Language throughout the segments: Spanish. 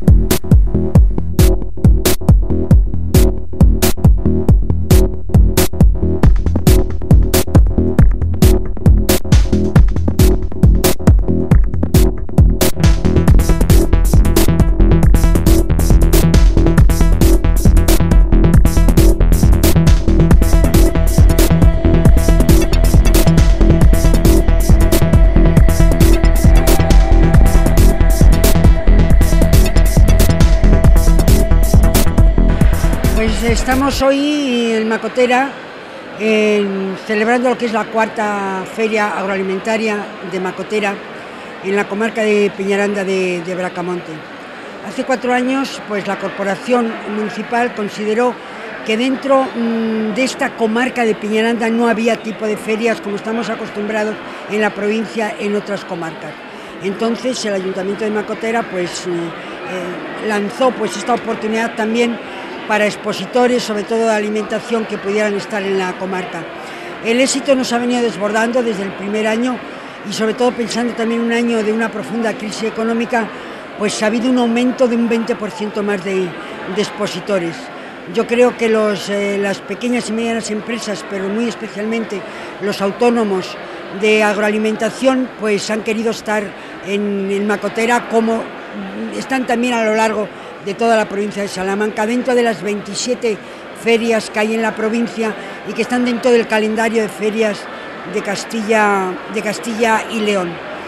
Estamos hoy en Macotera celebrando lo que es la cuarta feria agroalimentaria de Macotera en la comarca de Peñaranda de Bracamonte. Hace 4 años pues la corporación municipal consideró que dentro de esta comarca de Peñaranda no había tipo de ferias como estamos acostumbrados en la provincia en otras comarcas. Entonces el Ayuntamiento de Macotera pues lanzó pues esta oportunidad también para expositores, sobre todo de alimentación, que pudieran estar en la comarca. El éxito nos ha venido desbordando desde el primer año y sobre todo pensando también un año de una profunda crisis económica, pues ha habido un aumento de un 20% más de expositores. Yo creo que las pequeñas y medianas empresas, pero muy especialmente los autónomos de agroalimentación, pues han querido estar en Macotera, como están también a lo largo de toda la provincia de Salamanca, dentro de las 27 ferias que hay en la provincia y que están dentro del calendario de ferias de Castilla y León.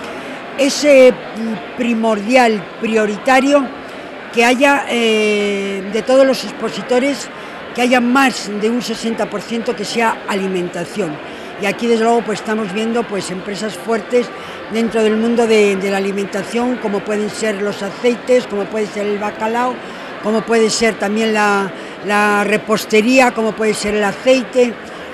Es primordial, prioritario, que haya de todos los expositores, que haya más de un 60% que sea alimentación. Y aquí desde luego pues estamos viendo pues empresas fuertes dentro del mundo de la alimentación, como pueden ser los aceites, como puede ser el bacalao, como puede ser también la repostería, como puede ser el aceite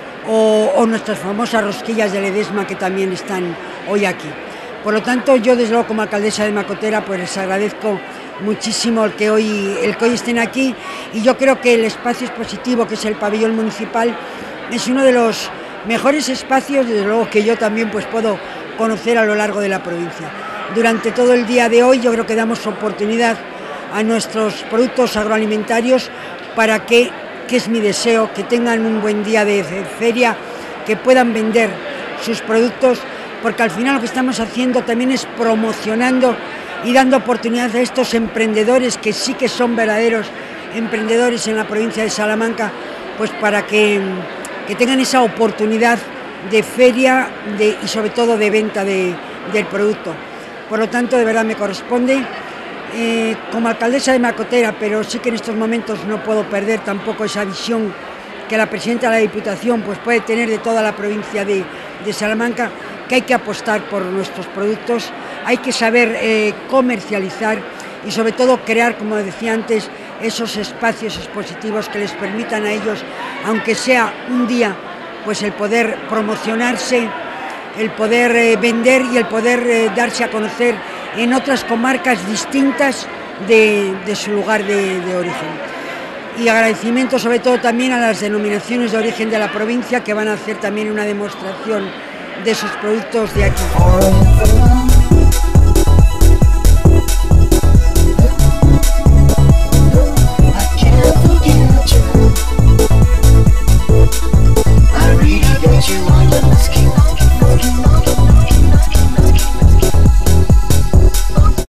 o nuestras famosas rosquillas de Ledesma, que también están hoy aquí. Por lo tanto, yo desde luego como alcaldesa de Macotera pues les agradezco muchísimo el que hoy estén aquí, y yo creo que el espacio expositivo, que es el pabellón municipal, es uno de los mejores espacios, desde luego, que yo también pues puedo conocer a lo largo de la provincia. Durante todo el día de hoy yo creo que damos oportunidad a nuestros productos agroalimentarios para que es mi deseo, que tengan un buen día de feria, que puedan vender sus productos, porque al final lo que estamos haciendo también es promocionando y dando oportunidad a estos emprendedores, que sí que son verdaderos emprendedores en la provincia de Salamanca, pues para que tengan esa oportunidad de feria y sobre todo de venta del producto. Por lo tanto, de verdad me corresponde como alcaldesa de Macotera, pero sí que en estos momentos no puedo perder tampoco esa visión que la presidenta de la Diputación pues puede tener de toda la provincia de Salamanca, que hay que apostar por nuestros productos, hay que saber comercializar y sobre todo crear, como decía antes, esos espacios expositivos que les permitan a ellos, aunque sea un día, pues el poder promocionarse, el poder vender y el poder darse a conocer en otras comarcas distintas de su lugar de origen. Y agradecimiento sobre todo también a las denominaciones de origen de la provincia, que van a hacer también una demostración de sus productos de aquí.